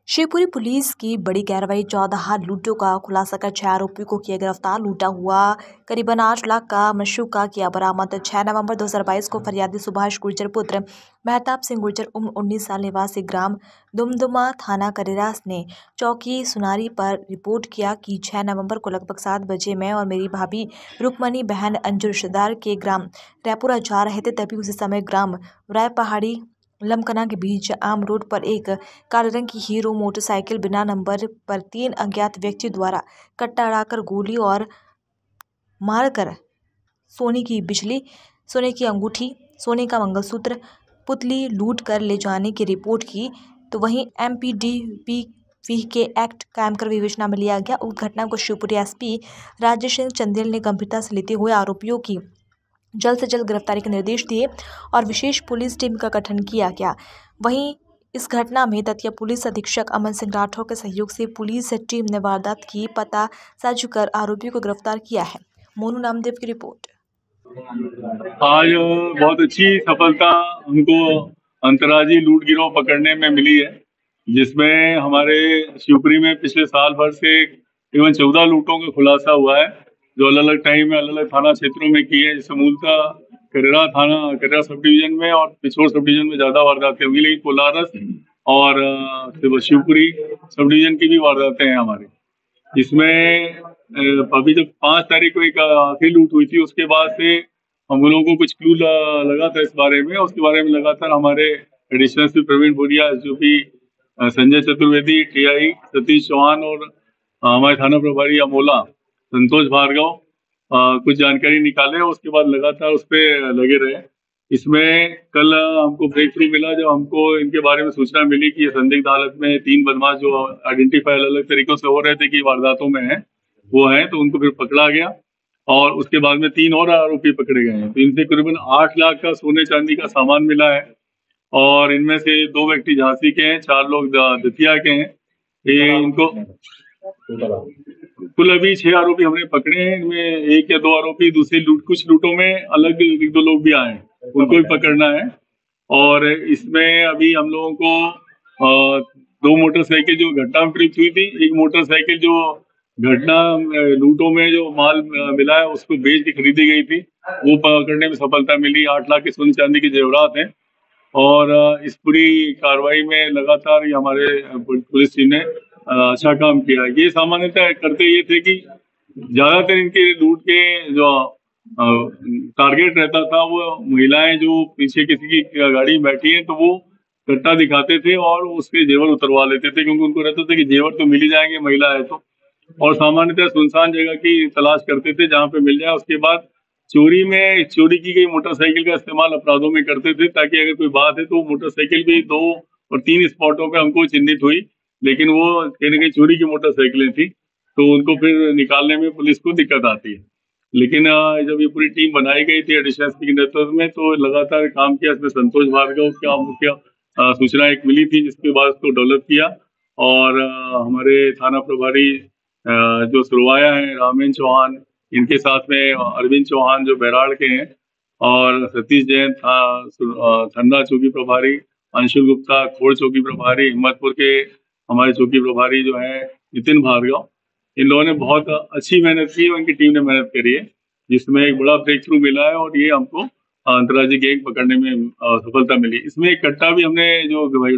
Shivpuri police की बड़ी कार्रवाई 14 लूटों का खुलासा कर 6 आरोपियों को किया गिरफ्तार। लूटा हुआ करीबन 8 लाख का मशरूका किया बरामद। 6 नवंबर 2022 को फरियादी सुभाष गुर्जर पुत्र महताब सिंह गुर्जर उम्र 19 साल निवासी ग्राम दुमदुमा थाना करेरा ने चौकी सुनारी पर रिपोर्ट किया कि 6 नवंबर को लगभग 7 बजे मैं और मेरी भाभी रुकमणी बहन अंजू रिश्तेदार के ग्राम रायपुरा जा रहे थे। तभी उसी समय ग्राम राय पहाड़ी लमकना के बीच आम रोड पर एक काले रंग की हीरो मोटरसाइकिल बिना नंबर पर 3 अज्ञात व्यक्ति द्वारा कट्टा अड़ाकर गोली और मारकर सोने की बिजली, सोने की अंगूठी, सोने का मंगलसूत्र, पुतली लूट कर ले जाने की रिपोर्ट की। तो वहीं एमपीडीपी के एक्ट कायम कर विवेचना में लिया गया। उस घटना को शिवपुरी एसपी राजेश सिंह चंदेल ने गंभीरता से लेते हुए आरोपियों की जल्द से जल्द गिरफ्तारी के निर्देश दिए और विशेष पुलिस टीम का गठन किया गया। वहीं इस घटना में दतिया पुलिस अधीक्षक अमन सिंह राठौर के सहयोग से पुलिस टीम ने वारदात की पता साझ कर आरोपियों को गिरफ्तार किया है। मोनू नामदेव की रिपोर्ट। आज बहुत अच्छी सफलता हमको अंतर्राज्यीय लूट गिरोह पकड़ने में मिली है, जिसमें हमारे शिवपुरी में पिछले साल भर से करीबन 14 लूटों का खुलासा हुआ है, जो अलग अलग टाइम में अलग अलग थाना क्षेत्रों में किए हैं। जिससे मूलतः करेरा सब डिवीजन में और पिछोर सब डिवीजन में ज्यादा वारदातें हुई, लेकिन कोलारस और शिवपुरी सब डिवीजन की भी वारदातें हैं हमारी। इसमें अभी जब 5 तारीख को एक आखिरी लूट हुई थी, उसके बाद से हम लोगों को कुछ क्लू लगा था इस बारे में। उसके बारे में लगातार हमारे एडिशनल एसपी प्रवीण बोरिया, जो भी संजय चतुर्वेदी, टीआई सतीश चौहान और हमारे थाना प्रभारी अमोला संतोष भार्गव कुछ जानकारी निकाले। उसके बाद लगातार उस पर लगे रहे। इसमें कल हमको ब्रेक थ्रू मिला जब हमको इनके बारे में सूचना मिली कि ये संदिग्ध हालत में 3 बदमाश जो आइडेंटिफाई अलग अलग तरीकों से हो रहे थे कि वारदातों में है वो है, तो उनको फिर पकड़ा गया और उसके बाद में 3 और आरोपी पकड़े गए हैं। तो इनसे करीबन 8 लाख का सोने चांदी का सामान मिला है और इनमें से 2 व्यक्ति झांसी के हैं, 4 लोग दतिया के हैं। ये इनको कुल अभी 6 आरोपी हमने पकड़े हैं। इनमें 1 या 2 आरोपी दूसरी कुछ लूटों में अलग 1-2 लोग भी आए हैं, उनको भी पकड़ना है। और इसमें अभी हम लोगों को 2 मोटरसाइकिल जो घटना में प्रयुक्त हुई थी, एक मोटरसाइकिल जो घटना लूटों में जो माल मिला है उसको बेच के खरीदी गई थी, वो पकड़ने में सफलता मिली। 8 लाख के सोने चांदी के जेवरात हैं और इस पूरी कार्रवाई में लगातार हमारे पुलिस टीम ने अच्छा काम किया। ये सामान्यतः करते ये थे कि ज्यादातर इनके लूट के जो टारगेट रहता था वो महिलाएं जो पीछे किसी की गाड़ी में बैठी है, तो वो कट्टा दिखाते थे और उसके जेवर उतरवा लेते थे, क्योंकि उनको रहता था कि जेवर तो मिल ही जाएंगे महिला है तो। और सामान्यतः सुनसान जगह की तलाश करते थे जहाँ पे मिल जाए। उसके बाद चोरी की गई मोटरसाइकिल का इस्तेमाल अपराधों में करते थे, ताकि अगर कोई बात है तो मोटरसाइकिल भी 2 और 3 स्पॉटों पे हमको चिन्हित हुई, लेकिन वो कहीं ना कहीं चोरी की मोटरसाइकिलें थी, तो उनको फिर निकालने में पुलिस को दिक्कत आती है। लेकिन जब ये पूरी टीम बनाई गई थी एडिशनल एसपी के नेतृत्व में, तो लगातार काम किया। इसमें संतोष भार्गव का मुख्य सूचना एक मिली थी, जिसके बाद उसको डेवलप किया और हमारे थाना प्रभारी जो सुरवाया है रामेन चौहान, इनके साथ में अरविंद चौहान जो बैराड़ के हैं, और सतीश जैन ठंडा चौकी प्रभारी, अंशुल गुप्ता खोड़ चौकी प्रभारी, हिम्मतपुर के हमारे चौकी प्रभारी जो है नितिन भार्गव, इन लोगों ने बहुत अच्छी मेहनत की और इनकी टीम ने मेहनत करी है, जिसमें एक बड़ा ब्रेक थ्रू मिला है और ये हमको अंतर्राज्यीय गैंग पकड़ने में सफलता मिली। इसमें एक कट्टा भी हमने जो